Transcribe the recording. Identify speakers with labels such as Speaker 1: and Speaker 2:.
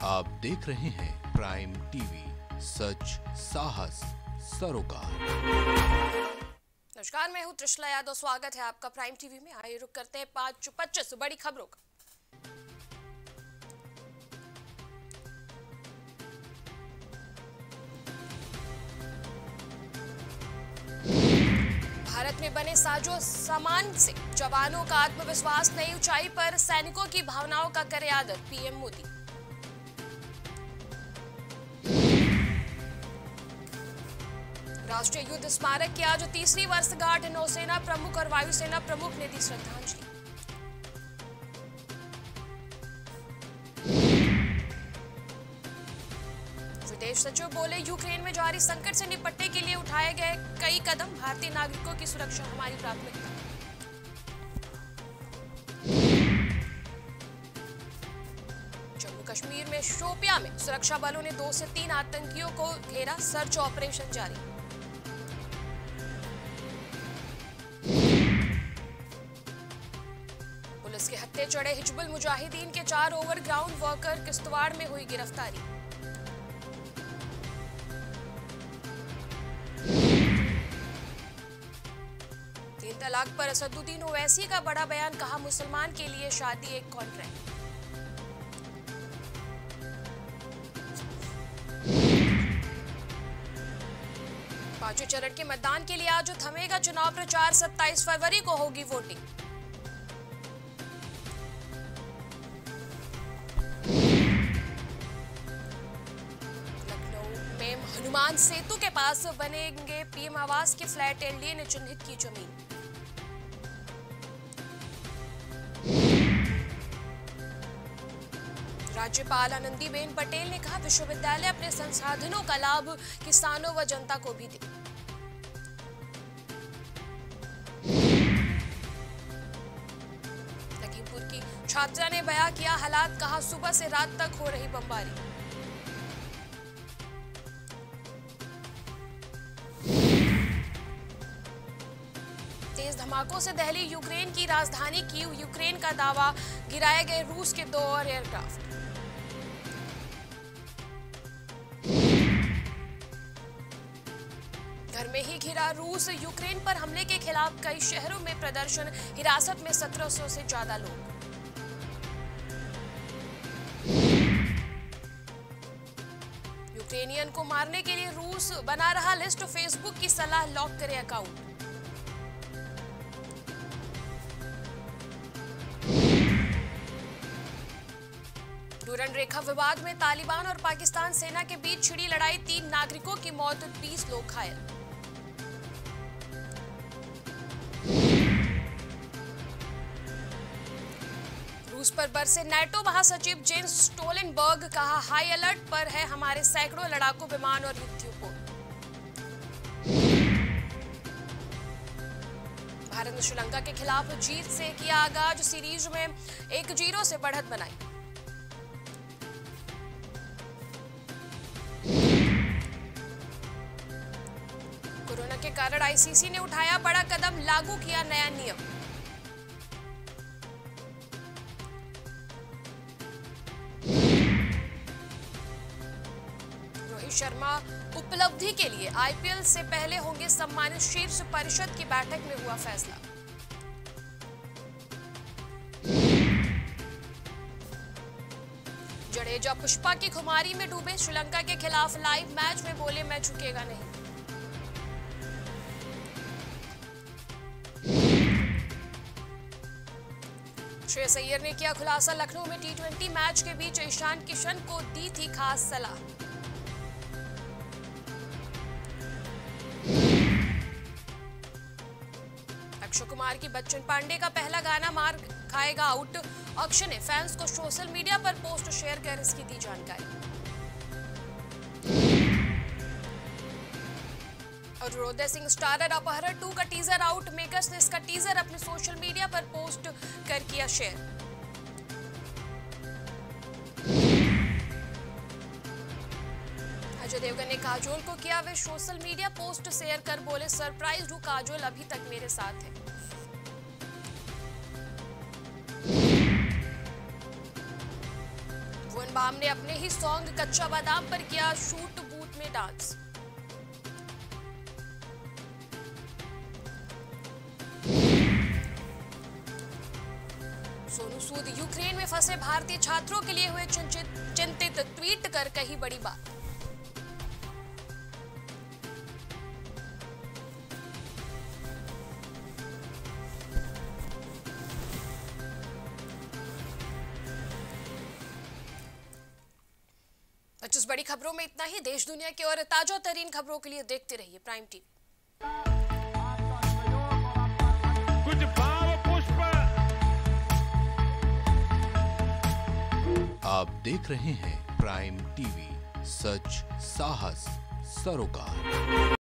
Speaker 1: आप देख रहे हैं प्राइम टीवी, सच साहस सरोकार।
Speaker 2: नमस्कार, मैं हूं त्रिशला यादव। स्वागत है आपका प्राइम टीवी में। आइए रुक करते हैं 5:25 बड़ी खबरों का। भारत में बने साजो सामान से जवानों का आत्मविश्वास नई ऊंचाई पर, सैनिकों की भावनाओं का करे आदर, पीएम मोदी। राष्ट्रीय युद्ध स्मारक की आज तीसरी वर्षगांठ, नौसेना प्रमुख और वायुसेना प्रमुख ने दी श्रद्धांजलि। विदेश सचिव बोले, यूक्रेन में जारी संकट से निपटने के लिए उठाए गए कई कदम, भारतीय नागरिकों की सुरक्षा हमारी प्राथमिकता। जम्मू कश्मीर में शोपियां में सुरक्षा बलों ने 2 से 3 आतंकियों को घेरा, सर्च ऑपरेशन जारी। पुलिस के हत्थे चढ़े हिजबुल मुजाहिदीन के 4 ओवर ग्राउंड वर्कर, किश्तवाड़ में हुई गिरफ्तारी। तीन तलाक पर असदुद्दीन ओवैसी का बड़ा बयान, कहा मुसलमान के लिए शादी एक कॉन्ट्रैक्ट। पांचवें चरण के मतदान के लिए आज थमेगा चुनाव प्रचार, 27 फरवरी को होगी वोटिंग। हनुमान सेतु के पास बनेंगे पीएम आवास के फ्लैट, एनडीए ने चिन्हित की जमीन। राज्यपाल आनंदीबेन पटेल ने कहा, विश्वविद्यालय अपने संसाधनों का लाभ किसानों व जनता को भी दे। लखीमपुर की छात्रा ने बयां किया हालात, कहा सुबह से रात तक हो रही बमबारी। तेज धमाकों से दहली यूक्रेन की राजधानी कीव, यूक्रेन का दावा, गिराए गए रूस के 2 और एयरक्राफ्ट। घर में ही घिरा रूस, यूक्रेन पर हमले के खिलाफ कई शहरों में प्रदर्शन, हिरासत में 1700 से ज्यादा लोग। यूक्रेनियन को मारने के लिए रूस बना रहा लिस्ट, फेसबुक की सलाह, लॉक करे अकाउंट। डूरन रेखा विवाद में तालिबान और पाकिस्तान सेना के बीच छिड़ी लड़ाई, 3 नागरिकों की मौत, 20 लोग घायल। रूस पर बरसे नाटो महासचिव जेन्स स्टोलनबर्ग, कहा हाई अलर्ट पर है हमारे सैकड़ों लड़ाकू विमान और युद्धपोत। भारत ने श्रीलंका के खिलाफ जीत से किया आगाज, सीरीज में 1-0 से बढ़त बनाई। कोरोना के कारण आईसीसी ने उठाया बड़ा कदम, लागू किया नया नियम। रोहित शर्मा उपलब्धि के लिए आईपीएल से पहले होंगे सम्मानित, शीर्ष परिषद की बैठक में हुआ फैसला। जडेजा पुष्पा की खुमारी में डूबे, श्रीलंका के खिलाफ लाइव मैच में बोले, मैं झुकेगा नहीं। श्रेयस अय्यर ने किया खुलासा, लखनऊ में टी20 मैच के बीच ईशान किशन को दी थी खास सलाह। अक्षय कुमार की बच्चन पांडे का पहला गाना मार खाएगा आउट, अक्षय ने फैंस को सोशल मीडिया पर पोस्ट शेयर कर इसकी दी जानकारी। और अरुणोदय सिंह स्टारर अपहरण 2 का टीजर आउट, मेकर्स ने इसका टीजर अपने सोशल मीडिया पर पोस्ट कर किया शेयर। अजय देवगन ने काजोल को किया वे सोशल मीडिया पोस्ट शेयर कर बोले, सरप्राइज हूं, काजोल अभी तक मेरे साथ है। शाम ने अपने ही सॉन्ग कच्चा बादाम पर किया शूट, बूथ में डांस। सोनू सूद यूक्रेन में फंसे भारतीय छात्रों के लिए हुए चिंतित, ट्वीट कर कही बड़ी बात। इस बड़ी खबरों में इतना ही। देश दुनिया की और ताजा तरीन खबरों के लिए देखते रहिए प्राइम टीवी।
Speaker 3: कुछ भाव पुष्प।
Speaker 1: आप देख रहे हैं प्राइम टीवी, सच साहस सरोकार।